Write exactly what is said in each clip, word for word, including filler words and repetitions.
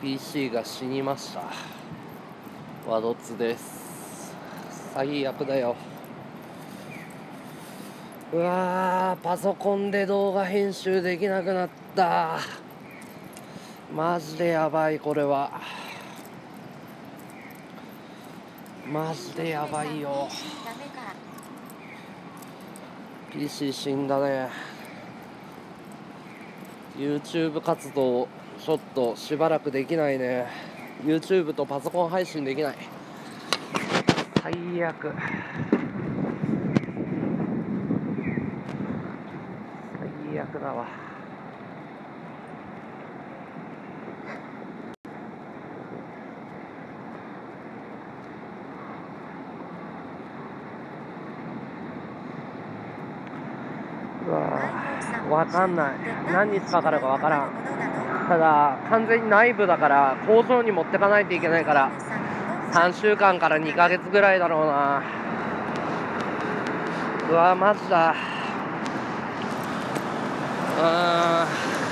ピーシー が死にました。ワドツです。最悪だよ。うわー、パソコンで動画編集できなくなった。マジでやばい。これはマジでやばいよ。 ピーシー 死んだね。 YouTube 活動ちょっとしばらくできないね。 YouTube とパソコン配信できない。最悪最悪だわ。うわー、わかんない。何日かかるかわからん。ただ完全に内部だから工場に持ってかないといけないからさんしゅうかんからにかげつぐらいだろうな。うわー、マジだ。あ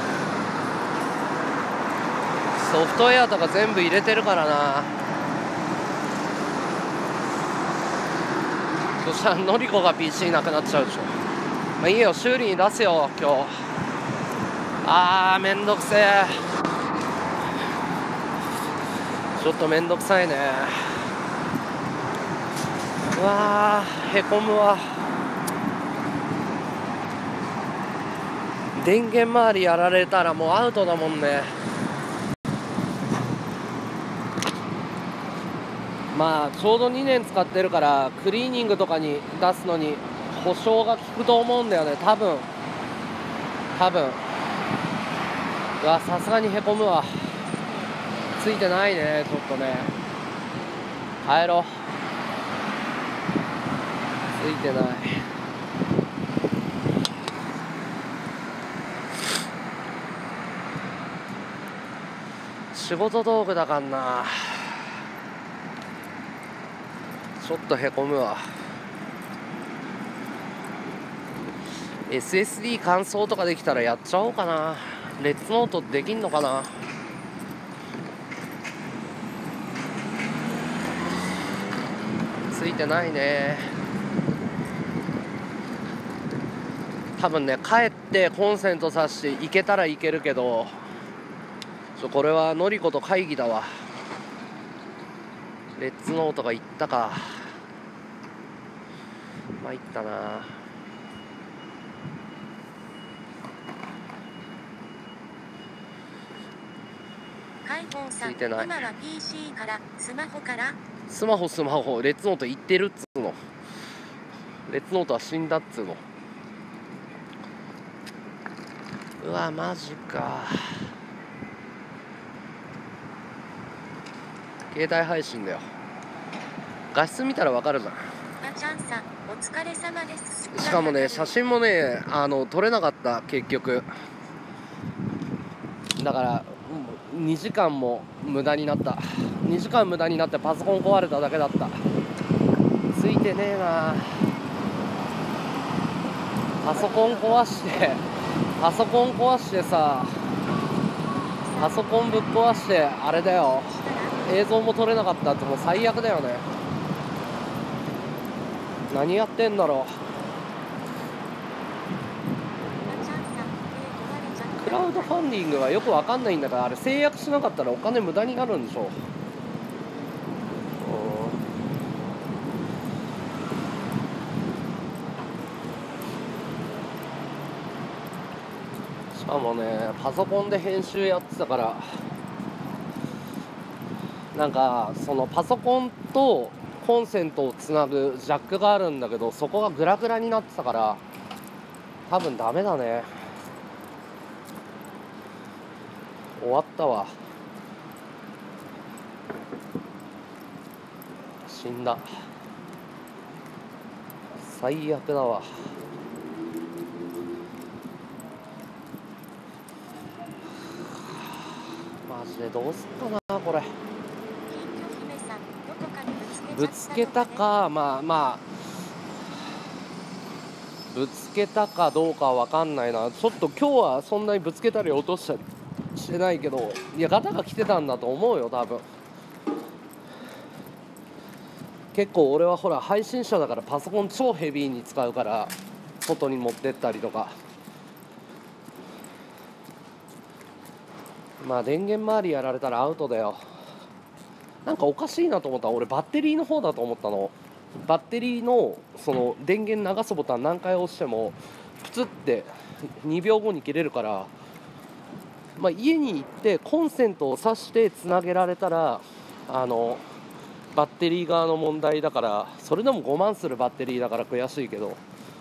ー、ソフトウェアとか全部入れてるからな。そしたらのりこが ピーシー なくなっちゃうでしょ。まあいいよ、修理に出すよ今日。あー、めんどくせえ。ちょっとめんどくさいね。うわー、へこむわ。電源周りやられたらもうアウトだもんね。まあちょうどにねん使ってるからクリーニングとかに出すのに保証が効くと思うんだよね、多分多分うわ、さすがにへこむわ。ついてないね、ちょっとね。帰ろう。ついてない。仕事道具だからな。ちょっとへこむわ。 エスエスディー 乾燥とかできたらやっちゃおうかな。レッツノートできんのかな。ついてないね。多分ね、帰ってコンセント挿していけたらいけるけど、ちょこれはのりこと会議だわ。レッツノートがいったか。参ったな。ついてない。今は ピーシー からスマホからスマホスマホレッツノートいってるっつうの。レッツノートは死んだっつうの。うわ、マジか。携帯配信だよ。画質見たらわかるじゃん。しかもね、写真もね、あの撮れなかった、結局。だからにじかんも無駄になった。にじかん無駄になってパソコン壊れただけだった。ついてねえな。パソコン壊してパソコン壊してさパソコンぶっ壊してあれだよ、映像も撮れなかったってもう最悪だよね。何やってんだろう。クラウドファンディングはよくわかんないんだから、あれ制約しなかったらお金無駄になるんでしょ。しかもね、パソコンで編集やってたから、なんかそのパソコンとコンセントをつなぐジャックがあるんだけど、そこがグラグラになってたから多分ダメだね。終わったわ。死んだ。最悪だわ。マジでどうすっかなこれ。ぶつけたか、まあまあぶつけたかどうかは分かんないな。ちょっと今日はそんなにぶつけたり落としたりしてないけど、いやガタが来てたんだと思うよ多分。結構俺はほら配信者だからパソコン超ヘビーに使うから、外に持ってったりとか。まあ電源周りやられたらアウトだよ。なんかおかしいなと思ったら、俺バッテリーの方だと思ったの。バッテリーのその電源流すボタン何回押してもプツってにびょうごに切れるから、まあ、家に行ってコンセントを挿してつなげられたらあのバッテリー側の問題だから、それでもごまんするバッテリーだから悔しいけど、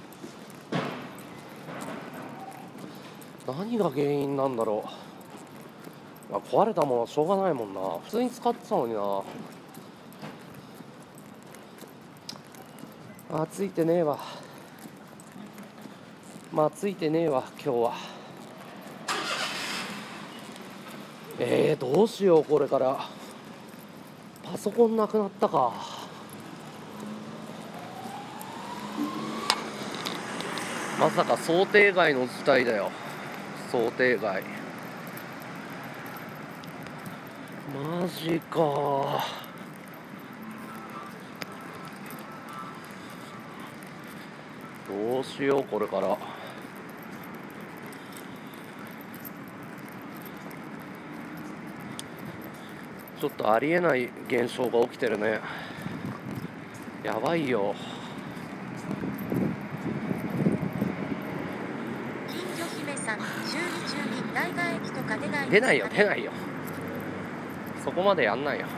何が原因なんだろう。まあ、壊れたものはしょうがないもんな。普通に使ってたのにな。あ、ついてねえわ。まあついてねえわ今日は。えー、どうしようこれから。パソコンなくなったか。まさか想定外の事態だよ。想定外。マジか。どうしようこれから。ちょっとありえない現象が起きてるね。やばいよ。 近所姫さん、修理中に大雅駅とか出ない。 出ないよ出ないよ。そこまでやんないよ。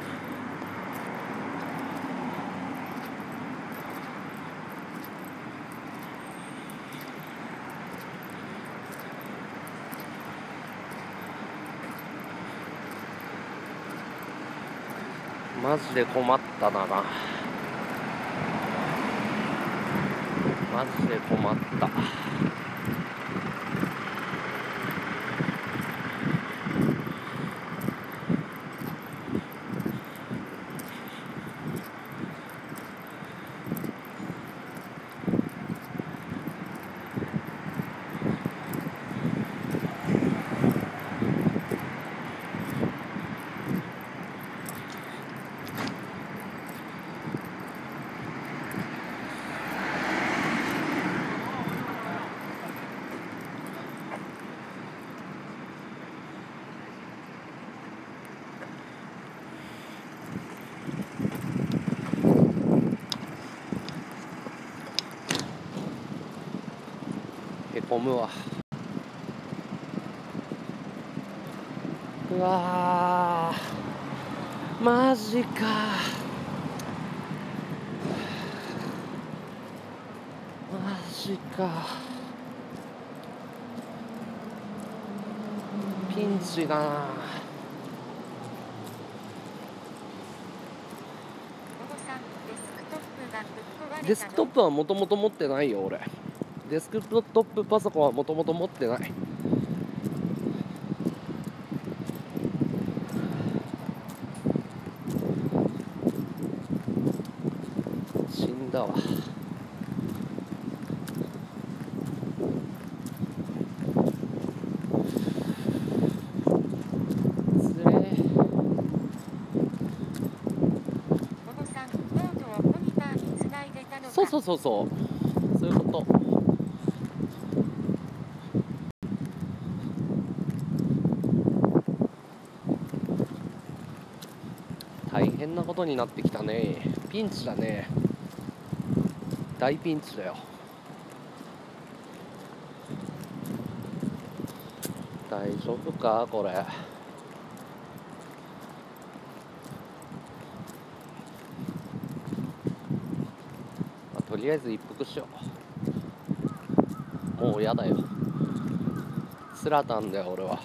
マジで困ったな。マジで困った。へこむわ。うわー、マジか。マジか。ピンチだな。デスクトップはもともと持ってないよ俺。デスクトップパソコンはもともと持ってない。死んだわ。つれえ。そうそうそうそう、そういうこと。大変なことになってきたね。ピンチだね。大ピンチだよ。大丈夫かこれ。とりあえず一服しよう。もうやだよ。つらたんだよ俺は。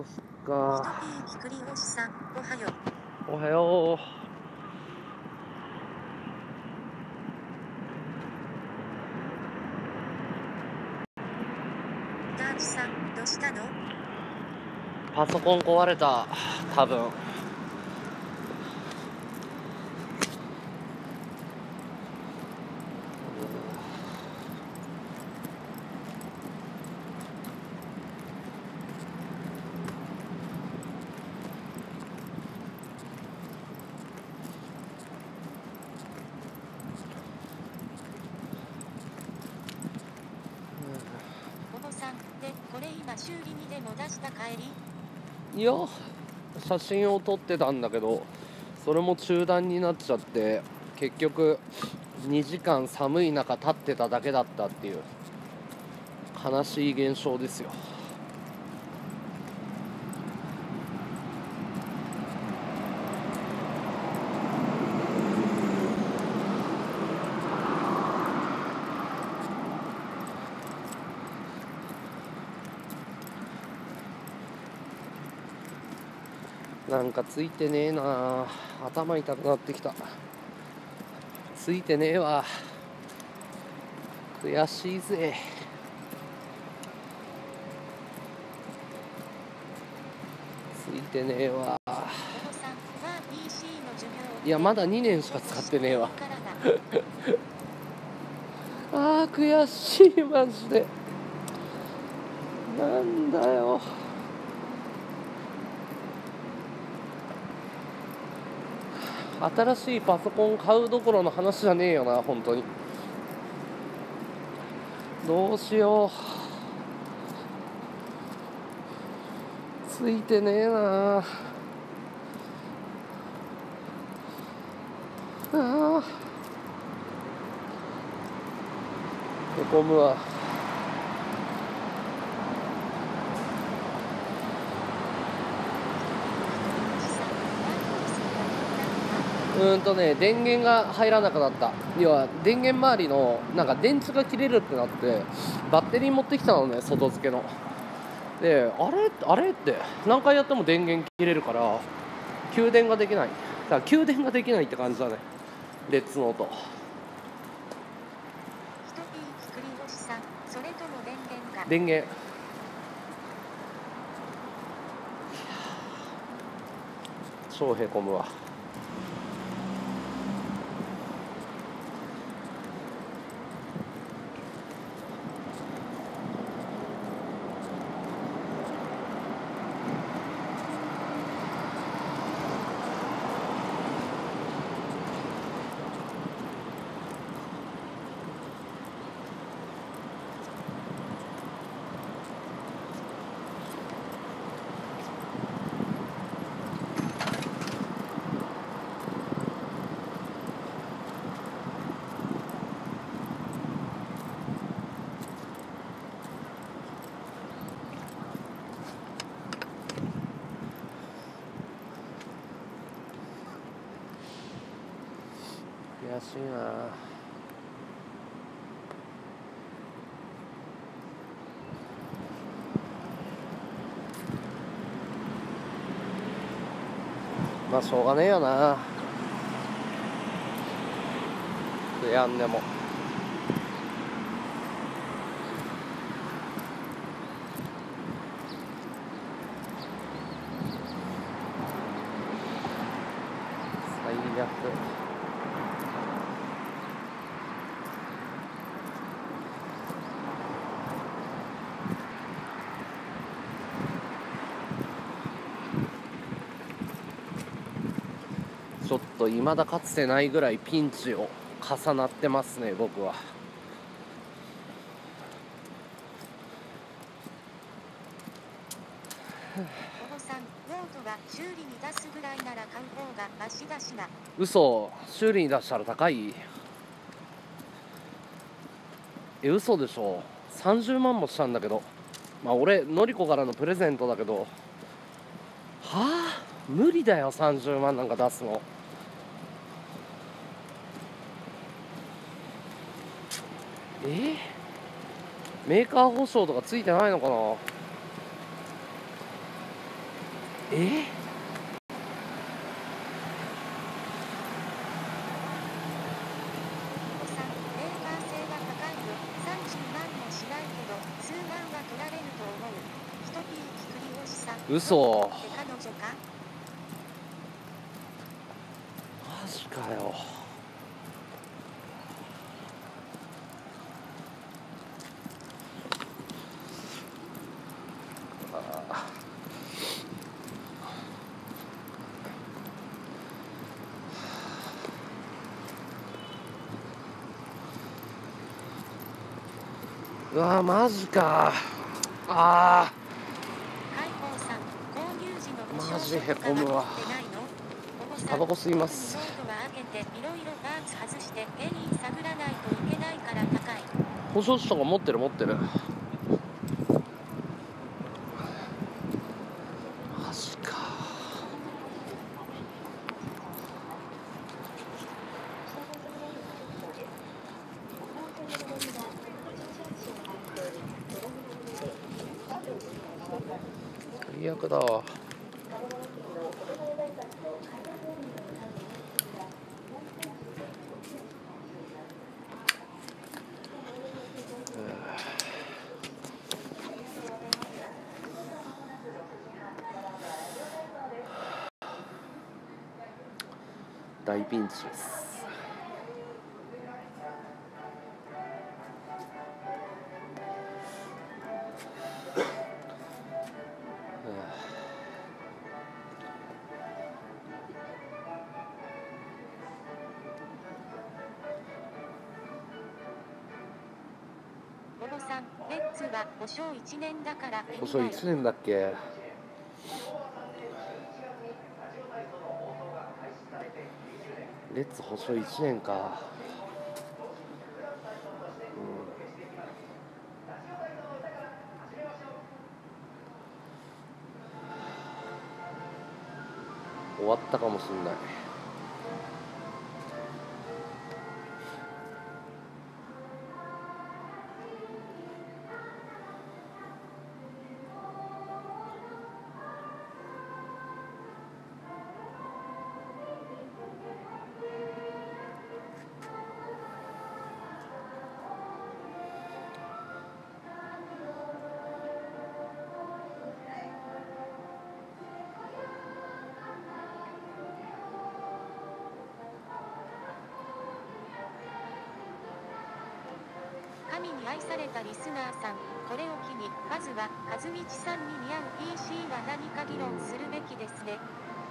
すひとか。 ぴーきくりおしさん、おはよう。 おはよダーチさん、どうしたの？ う。パソコン壊れた。多分。 おぼさん、で、これ今修理にでも出した帰り？ いや、写真を撮ってたんだけど、それも中断になっちゃって、結局にじかん寒い中立ってただけだったっていう悲しい現象ですよ。なんかついてねえな。頭痛くなってきた。ついてねえわ。悔しいぜ。ついてねえわ。 おぼさん、は ピーシー の授業。 いや、まだにねんしか使ってねえわ。あー悔しい、マジで。なんだよ。新しいパソコン買うどころの話じゃねえよな、本当に。どうしよう。ついてねえな。ああ、へこむわ。うーんとね、電源が入らなくなった。要は電源周りのなんか電池が切れるってなって、バッテリー持ってきたのね、外付けの。で、あれあれって何回やっても電源切れるから給電ができない。だから給電ができないって感じだね、レッツノート。 ひとぴーきくりおしさん、それとも電源が。 電源超へこむわ。悔しいな。まあしょうがねえよな、やんでも。最悪。ちょっと未だかつてないぐらいピンチを重なってますね、僕は。 おぼさん、ノートが修理に出すぐらいなら買う方がマシだしな。 嘘、修理に出したら高い？え、嘘でしょ。さんじゅうまんもしたんだけど。まあ俺のりこからのプレゼントだけど、はあ無理だよ、さんじゅうまんなんか出すの。えー、メーカー保証とかついてないのかな。 えー、 おさん、メーカー性が高いよ。さんじゅうまんもしないけど、数万は取られると思う。ひとピーきくりおしさん。 嘘。 って彼女か？ マジかよ。うわーマジか。あ開放さん、購入時の保証マジ書とかはへこむわ持ってないの？おばさん、 タバコ吸います。 ノートは開けていろいろパーツ外して原因探らないといけないから高い。 保証書とか持ってる持ってる。マジか。最悪だわ。大ピンチです。 おばさん、レッツは保証いちねんだから保証いちねんだっけ。レッツ保証いちねんか。うん、終わったかもしれない。 神に愛されたリスナーさん、これを機にまずは和道さんに似合う ピーシー は何か議論するべきですね。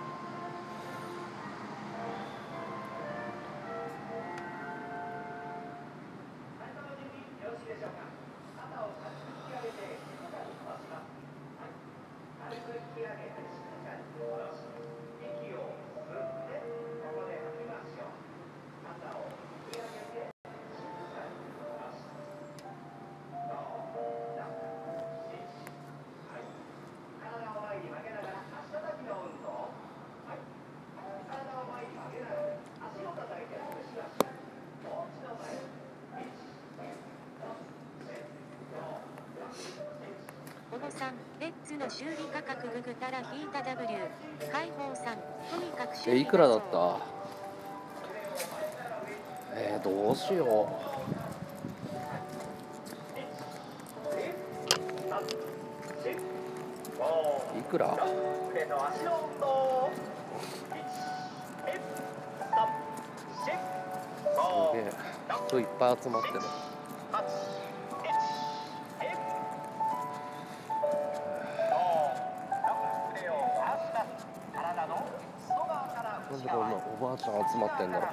おばさん、レッツの修理価格ググたら引いた W。開放さん、とにかく修理えいくらだった。えー、どうしよう。いくら。すげえ人いっぱい集まってる。なんでこんなおばあちゃん集まってんだろう。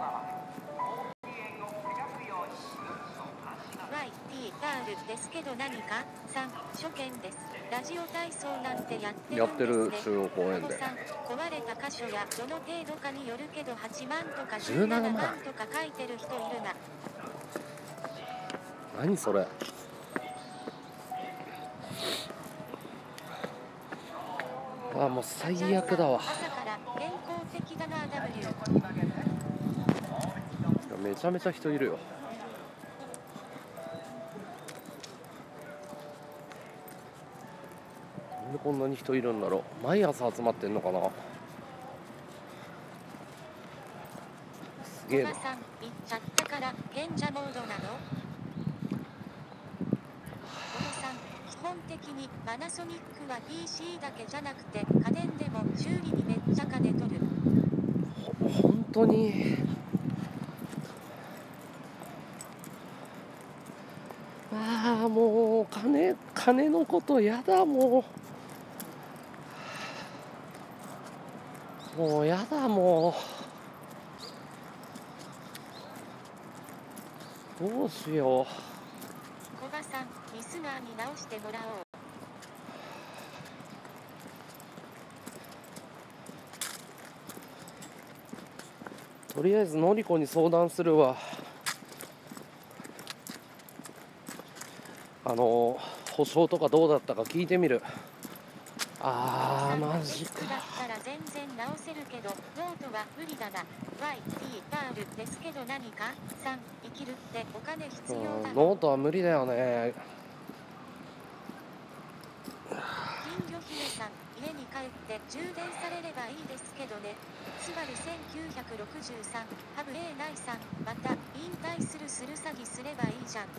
ワイティーアール ですけど何かさん、初見です。ラジオ体操なんてやってやってるるんですね。 中央公園で。 おばさん、壊れた箇所やどの程度かによるけどはちまんとかじゅうななまんとか書いてる人いるな。 何それ。あ、もう最悪だわ。 朝から健康的だな W。 めちゃめちゃ人いるよ。 なんでこんなに人いるんだろう。毎朝集まってんのかな。すげえな。 おばさん行っちゃったから賢者モードなの？小野さん、基本的にパナソニックは ピーシー だけじゃなくて家電でも修理にめっちゃ金取る。 ほ本当にああもう金金のことやだ。もうもうやだ。もうどうしよ小葉さん、リスナーに直してもらおう。 う。とりあえずのりこに相談するわ。あの保証とかどうだったか聞いてみる。あーマジか。 だったら全然直せるけどノートは無理だな。 ワイティー パールですけど何かさん生きるってお金必要だうん、 もん。 ノートは無理だよね。 金魚姫さん、家に帰って充電されればいいですけどね。スバルせんきゅうひゃくろくじゅうさん、ハブ エー ナイさん、また引退するする詐欺すればいいじゃん。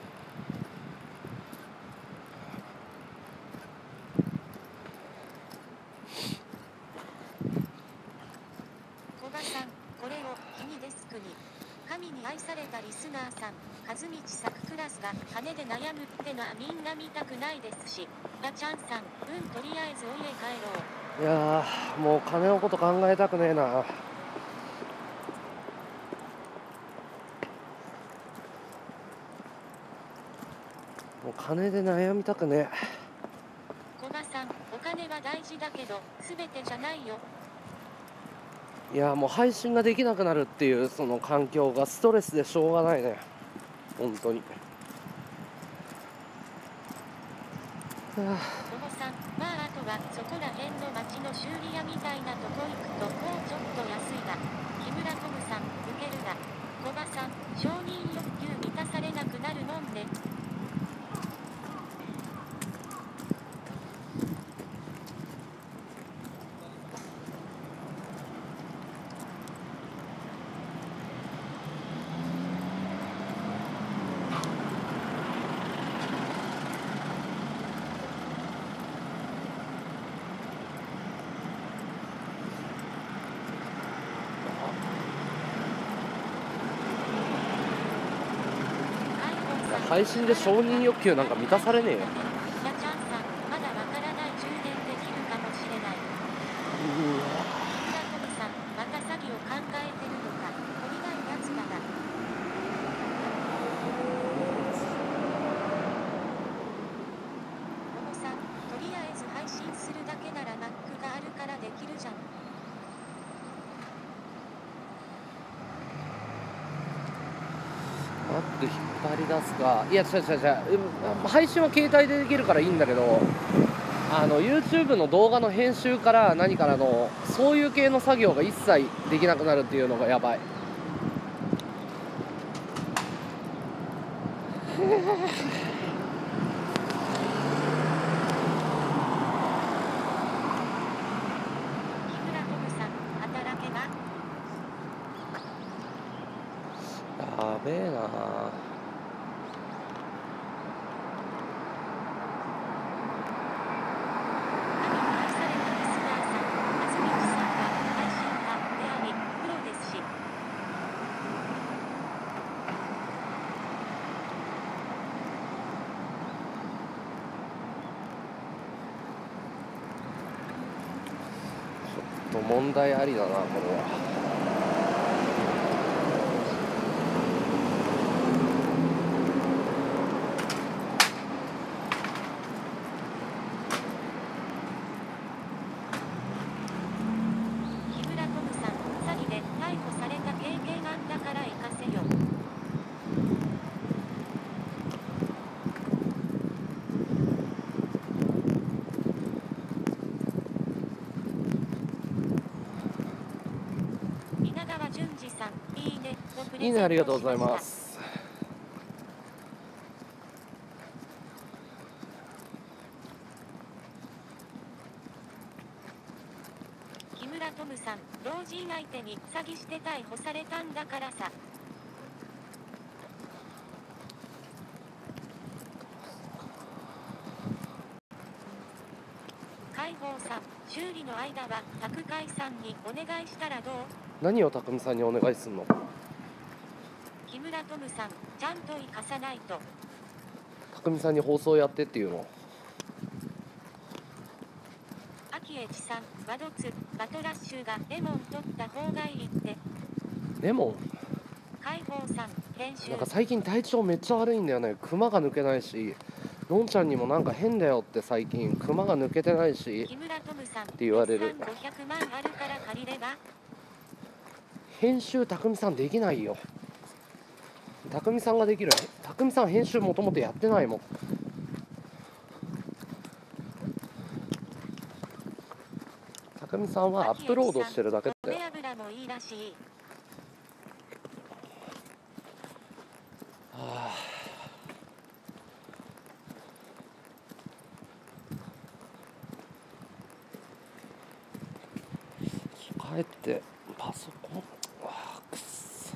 小葉さん、これを機にデスクに。神に愛されたリスナーさん、和道作クラスが金で悩むってのはみんな見たくないですし、ラちゃんさん、うんとりあえずお家帰ろう。 いやーもう金のこと考えたくねえな。もう金で悩みたくね小葉さん、お金は大事だけど全てじゃないよ。 え。いやもう配信ができなくなるっていうその環境がストレスでしょうがないね本当に。はあ小野さん、まああとはそこら辺の町の修理屋みたいなとこ行くともうちょっと安いな。木村トムさん、ウケるな。小葉さん、承認欲求満たされなくなるもんね。 配信で承認欲求なんか満たされねえよ。 ラちゃんさん、まだわからない充電できるかもしれない。 うわ木村トムさん、また詐欺を考えてるのか。懲りないやつだな。小野さん、とりあえず配信するだけなら Mac があるからできるじゃん。 マック引っ張り出すか。いや違う違う違う、うん配信は携帯でできるからいいんだけど、あの YouTube の動画の編集から何からのそういう系の作業が一切できなくなるっていうのがやばい。 木村トムさん、働けば。 やべえな。 神に愛されたリスナーさん、安住さんは配信家であり、プロですし。 ちょっと問題ありだなこれは。 木村トムさん、詐欺で逮捕された経験あんだから行かせよ。稲川淳二さん、いいねをプレゼントしました。 いいね、ありがとうございます。 トムさん、老人相手に詐欺して逮捕されたんだからさ。海宝さん、修理の間は宅海さんにお願いしたらどう？ 何を匠さんにお願いすんの？ 木村トムさん、ちゃんと生かさないと。 匠さんに放送やってっていうの？ 秋エチさん、ワドツ、バトラッシュがレモン取った方がいいって。 レモン？ 海宝さん、編集。 なんか最近体調めっちゃ悪いんだよね。クマが抜けないし、のんちゃんにもなんか変だよって最近クマが抜けてないし木村トムさんって言われる。 ごひゃくまんあるから借りれば？ 編集匠さんできないよ。匠さんができる。匠さん編集もともとやってないもん。匠さんはアップロードしてるだけだよ。 米油もいいらしい。 はあ、帰ってパソコン、あーくっそ。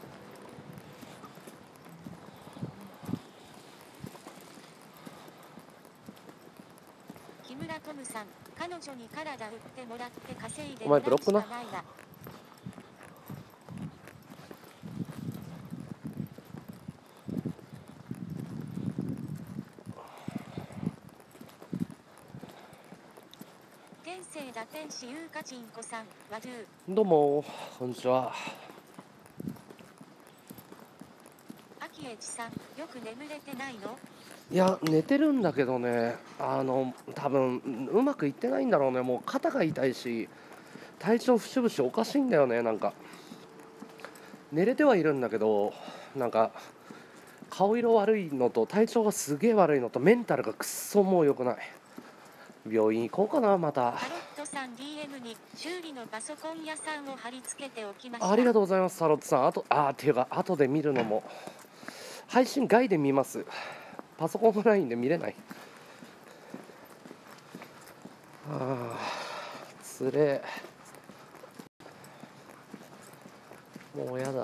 木村トムさん、彼女に体売ってもらって稼いでお前ブロックな。 もらうしかないわ。天性打天使ゆうかちんこさん、ワドゥ。 どうもこんにちは。 秋エチさん、よく眠れてないの？ いや寝てるんだけどね、あの多分うまくいってないんだろうね。もう肩が痛いし体調節々おかしいんだよね。なんか寝れてはいるんだけど、なんか顔色悪いのと体調がすげえ悪いのとメンタルがくっそもう良くない。病院行こうかなまた。 タロットさん ディーエム に修理のパソコン屋さんを貼り付けておきました。 ありがとうございますタロットさん。あとあーっていうか後で見るのも配信外で見ます。パソコンがないんで見れない。あーつれえ、もうやだ。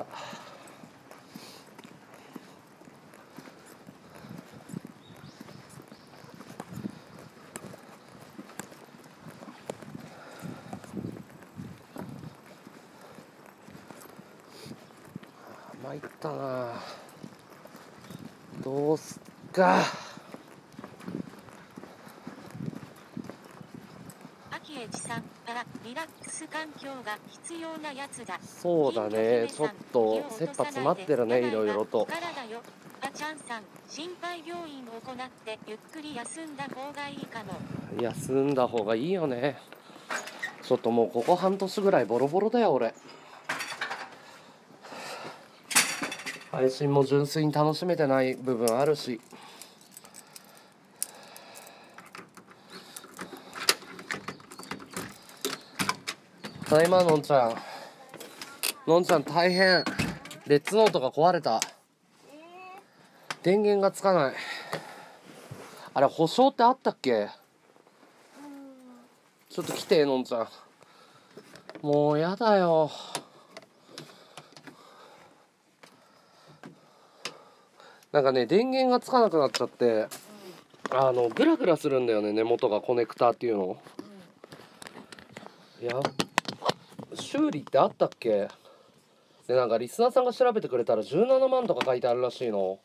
参ったな。どうすっか。 秋エチさん、あ、リラックス環境が必要なやつだ。 そうだね、ちょっと切羽詰まってるね、いろいろと。 体よ。あちゃんさん、心肺病院を行ってゆっくり休んだ方がいいかも。 休んだ方がいいよね。ちょっともうここ半年ぐらいボロボロだよ俺。配信も純粋に楽しめてない部分あるし。ただいまのんちゃん。のんちゃん大変。レッツノートが壊れた。電源がつかない。あれ保証ってあったっけ？ちょっと来てのんちゃん。もうやだよ。なんかね電源がつかなくなっちゃって、あのグラグラするんだよね、根元がコネクターっていうの。いや修理ってあったっけ？でなんかリスナーさんが調べてくれたらじゅうななまんとか書いてあるらしいの。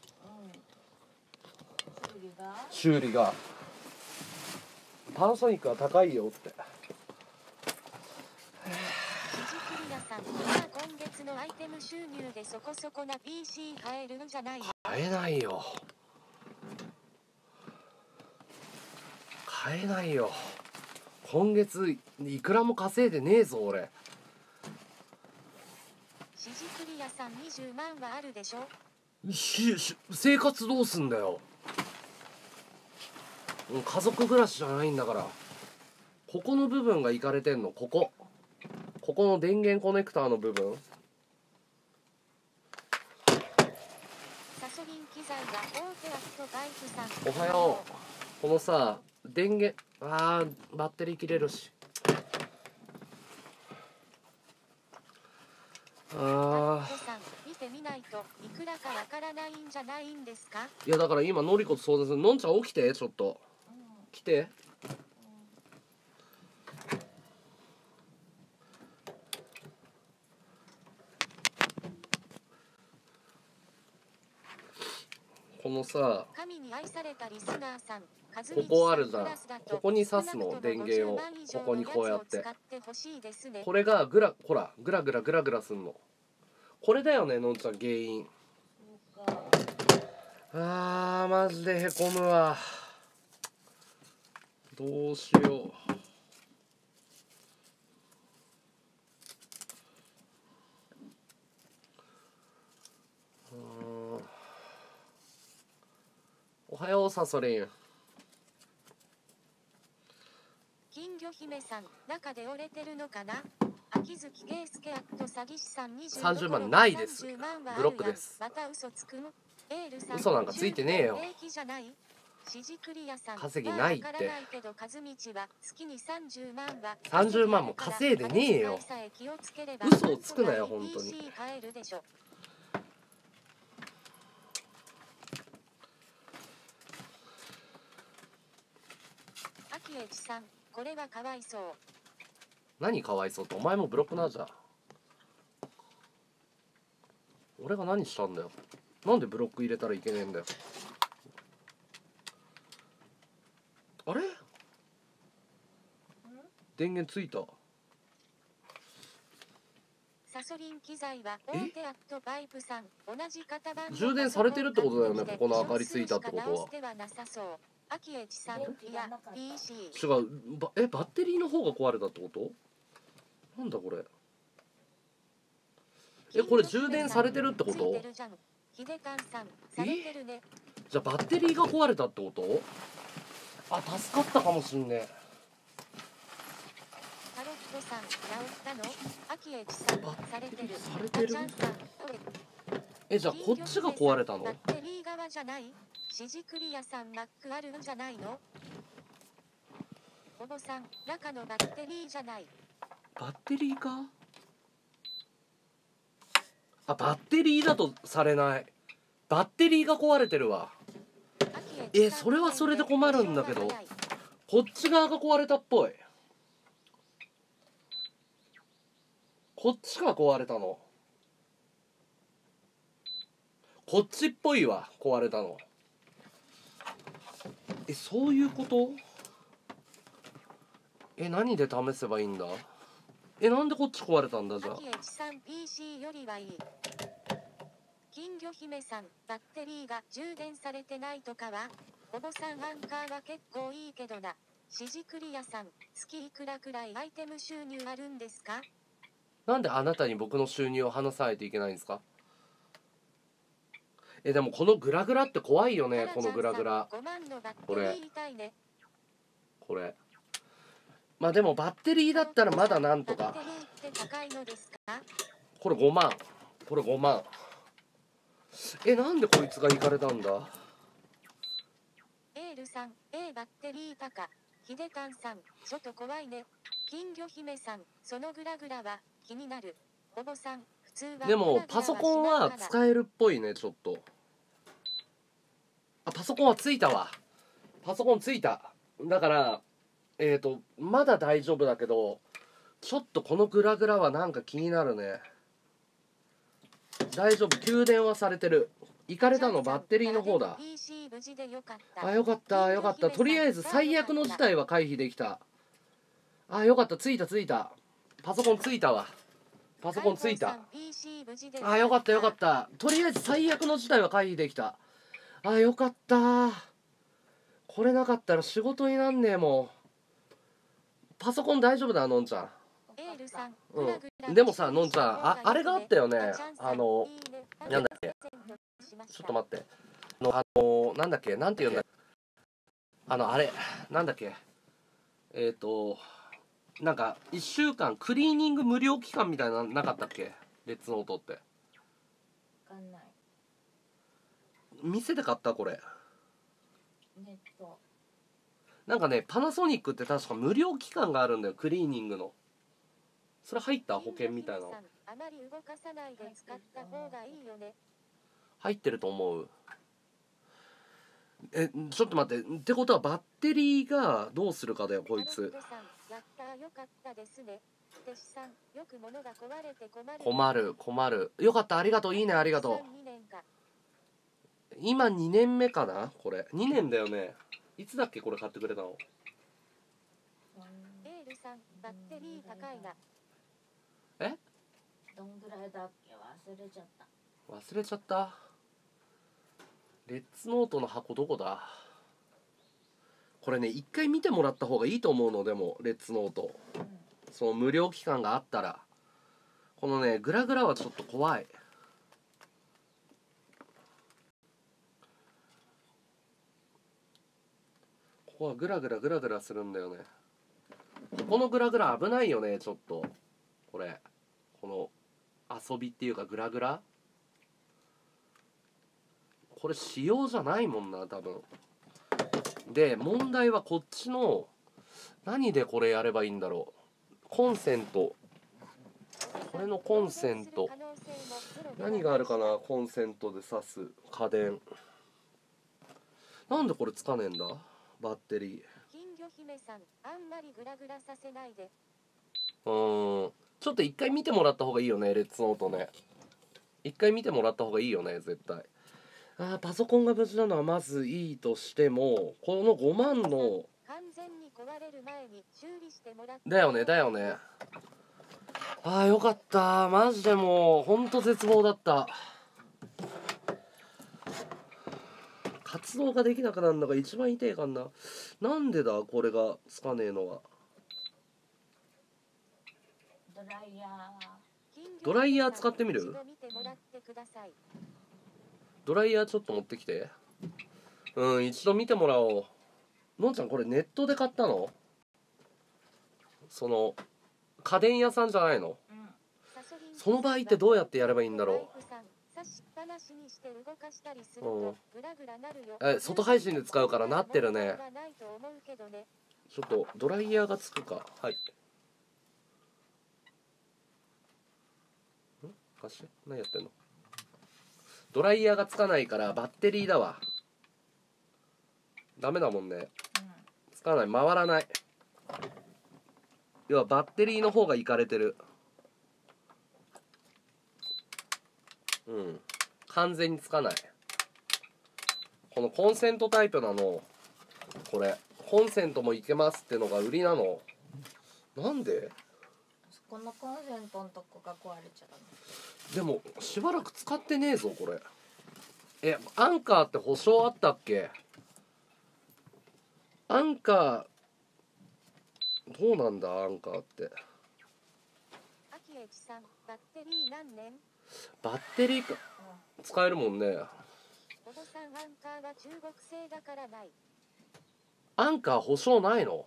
修理がパナソニックは高いよって。 さん、今月のアイテム収入でそこそこな ピーシー 買えるんじゃない？ 買えないよ。買えないよ。今月いくらも稼いでねえぞ俺。 シジクリアさんにじゅうまんはあるでしょ？ しし生活どうすんだよ。家族暮らしじゃないんだから。ここの部分がいかれてんの。ここここの電源コネクターの部分。 サソリン機材が大手アットバイクさん。 おはよう。このさ電源、あーバッテリー切れるし。 あお子さん見てみないといくらかわからないんじゃないんですか。 ーいやだから今のりこと相談する。のんちゃん起きて、ちょっと来て。このさ、 神に愛されたリスナーさん、 ここあるじゃん。ここに挿すの、電源を。ここにこうやって。これがグラ、ほら、グラグラグラグラすんの。これだよね、のんちゃん、原因。あー、マジでへこむわ。どうしよう。おはよう、サソリン。 金魚姫さん、中で折れてるのかな。秋月圭介アット詐欺師さんにじゅうさんじゅうまんないです。ブロックです。 また嘘つくの。エールさん、 嘘なんかついてねえよ。稼ぎないって。さんじゅうまんも稼いでねえよ。嘘をつくなよ、本当に。 秋江さん、これはかわいそう。 何かわいそうって、お前もブロックなじゃん。俺が何したんだよ。なんでブロック入れたらいけねえんだよ。あれ電源ついた。 サソリン機材は大手アットバイプさん、同じ型番。 充電されてるってことだよね、ここの明かりついたってことは。 秋江さん、いや ピーシー。 違う、ばえバッテリーの方が壊れたってこと？なんだこれ。えこれ充電されてるってこと？えじゃあバッテリーが壊れたってこと？あ、助かったかもしんねえ。 タロットさん、直ったの？秋江さん、されてる。 されてる？えじゃあこっちが壊れたの？ バッテリー側じゃない？シジクリアさん、マックあるんじゃないの？おぼさん、中のバッテリーじゃない。 バッテリーか？あ、バッテリーだとされない。バッテリーが壊れてるわ。え、それはそれで困るんだけど、こっち側が壊れたっぽい。こっちが壊れたの。こっちっぽいわ、壊れたの。え、そういうこと？え、何で試せばいいんだ？え、なんでこっち壊れたんだじゃあ。 秋江さん ピーシー よりはいい。金魚姫さん、バッテリーが充電されてないとかは？おぼさんアンカーは結構いいけどな。シジクリアさん、月いくらくらいアイテム収入あるんですか？ なんであなたに僕の収入を話さないといけないんですか？え、でもこのグラグラって怖いよね、このグラグラ。これ。これ。まあでもバッテリーだったらまだなんとか。これごまん。これごまん。え、なんでこいつが行かれたんだ？ エールさん、A バッテリー高。ヒデカンさん、ちょっと怖いね。金魚姫さん、そのグラグラは気になる。おぼさん、普通は。 でもパソコンは使えるっぽいね、ちょっと。あ、パソコンはついたわ。パソコンついた。だから、えっと、まだ大丈夫だけど、ちょっとこのグラグラはなんか気になるね。大丈夫、給電はされてる。行かれたのバッテリーの方だ。あ、よかったよかった。とりあえず最悪の事態は回避できた。あ、よかった、ついたついた。パソコンついたわ。パソコンついた。あ、よかったよかった。とりあえず最悪の事態は回避できた。あ、よかった。これなかったら仕事になんねえもん。パソコン大丈夫だ、のんちゃん。うん。でもさ、のんちゃん、あ、あれがあったよね。あの、なんだっけ。ちょっと待って。あの、あのなんだっけ、なんて言うんだっけ。あの、あれ、なんだっけ。えっと、なんか、いっしゅうかんクリーニング無料期間みたいなのなかったっけ？レッツノートって。わかんない。店で買った？これ。ネット。なんかね、パナソニックって確か無料期間があるんだよ、クリーニングの。 それ入った保険みたいなのあまり動かさないで使った方がいいよね。 入ってると思う。えちょっと待って、ってことはバッテリーがどうするかだよこいつ。 やったーよかったですね。弟子さんよく物が壊れて困る。 困る困る。よかった、ありがとう、いいね、ありがとう。今にねんめかな、これにねんだよね。いつだっけこれ買ってくれたの。 エールさんバッテリー高いな。 えどんぐらいだっけ、忘れちゃった。 忘れちゃった。レッツノートの箱どこだ。これね一回見てもらった方がいいと思うの。でもレッツノート、 うん、 その無料期間があったら。このねグラグラはちょっと怖い。ここはグラグラグラグラするんだよね。ここのグラグラ危ないよねちょっと。これこの遊びっていうかグラグラ、これ仕様じゃないもんな多分。で問題はこっちの何でこれやればいいんだろう。コンセント、これのコンセント何があるかな。コンセントで挿す家電なんでこれつかねえんだ。バッテリー。 金魚姫さんあんまりグラグラさせないで。 うーんちょっと一回見てもらった方がいいよねレッツノートね。一回見てもらった方がいいよね絶対。あーパソコンが無事なのはまずいいとしても、このごまんの完全に壊れる前に修理してもらってだよねだよね。あーよかった、マジでもうほんと絶望だった。活動ができなくなるのが一番痛いかんな。なんでだこれがつかねえのは。 ドライヤードライヤー使ってみる。ドライヤーちょっと持ってきて。うん一度見てもらおう。のんちゃんこれネットで買ったの？その家電屋さんじゃないの？ うん、 その場合ってどうやってやればいいんだろう。うん、え外配信で使うからなってるね。ちょっとドライヤーがつくか。はい。ん貸して。何やってんの。ドライヤーがつかないからバッテリーだわ。ダメだもんね、うん、つかない、回らない。要はバッテリーの方がいかれてる。うん完全につかない。このコンセントタイプなの。これコンセントもいけますってのが売りなの。なんでそこのコンセントのとこが壊れちゃったの。 でもしばらく使ってねえぞこれ。えアンカーって保証あったっけ。アンカーどうなんだアンカーって。 秋江さんバッテリー何年？ バッテリーか、うん、使えるもんね。 お父さんアンカーは中国製だからない。 アンカー保証ないの？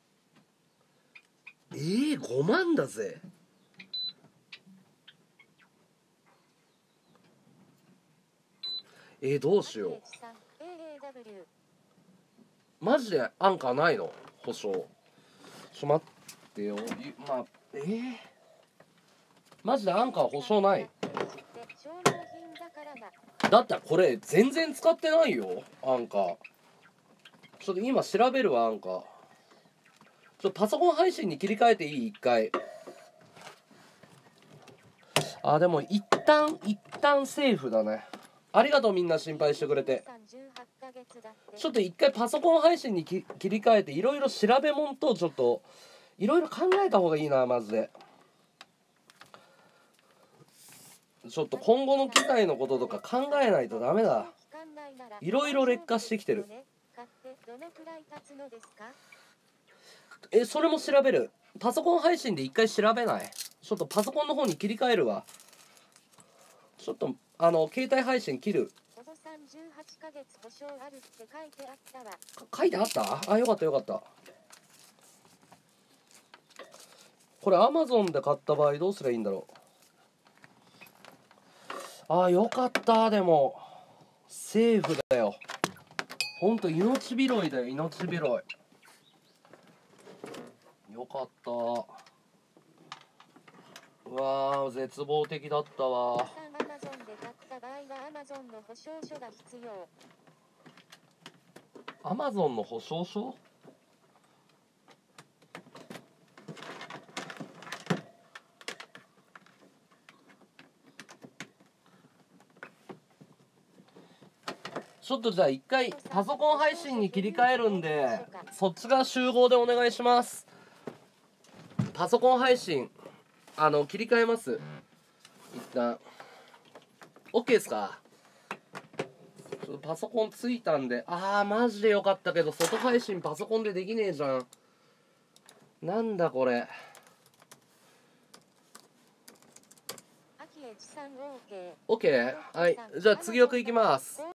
えー、ごまんだぜ。えー、どうしよう。マジでアンカーないの保証。ちょっと待ってよ。まあえー、マジでアンカー保証ない。だったらこれ全然使ってないよアンカー。ちょっと今調べるわアンカー。ちょっとパソコン配信に切り替えていい？一回。あでも一旦一旦セーフだね。ありがとうみんな心配してくれて。ちょっと一回パソコン配信に切り替えていろいろ調べもんとちょっといろいろ考えた方がいいなマジで。ちょっと今後の機材のこととか考えないとダメだ。いろいろ劣化してきてる。えそれも調べる。パソコン配信で一回調べない？ちょっとパソコンの方に切り替えるわ。ちょっとあの携帯配信切る。書いてあった？あよかったよかった。これアマゾンで買った場合どうすればいいんだろう。あよかった。でもセーフだよ。ほんと命拾いだよ命拾い。よかった。 うわー絶望的だったわ。 アマゾンで買った場合はアマゾンの保証書が必要。 アマゾンの保証書？ちょっとじゃあ一回パソコン配信に切り替えるんで、そっちが集合でお願いします。パソコン配信あの切り替えます。一旦 OK ですか？ちょっとパソコンついたんで、あーマジでよかったけど外配信パソコンでできねえじゃん。なんだこれ。 秋へ持参 OK。 OK。はい、じゃあ次奥行きます。